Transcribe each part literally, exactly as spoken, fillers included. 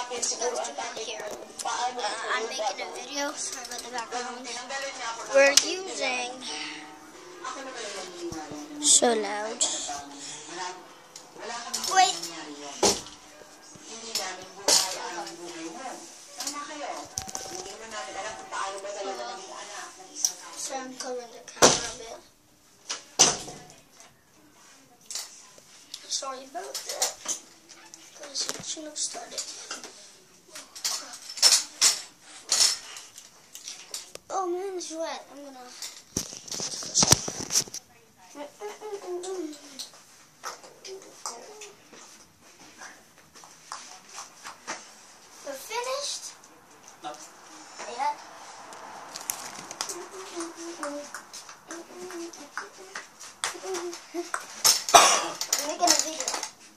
Here. Uh, I'm making a video. Sorry about the background. We're using so loud. Wait. So I'm covering the camera a bit. Sorry about that. Because it shouldn't have started. Oh man, it's wet. I'm gonna. We're finished? No. Yeah. I'm making a video.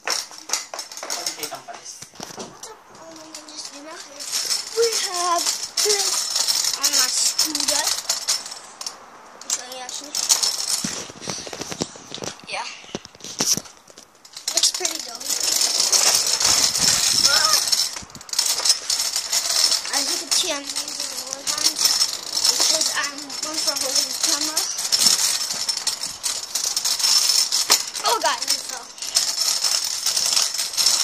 We have this on my scooter. I'm showing you actually. Yeah. Looks pretty dope. As you can see, I'm using the one hand because I'm going for holding the camera. Oh god, I fell.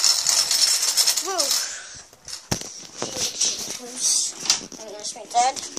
Whoa. I'm gonna screen dead.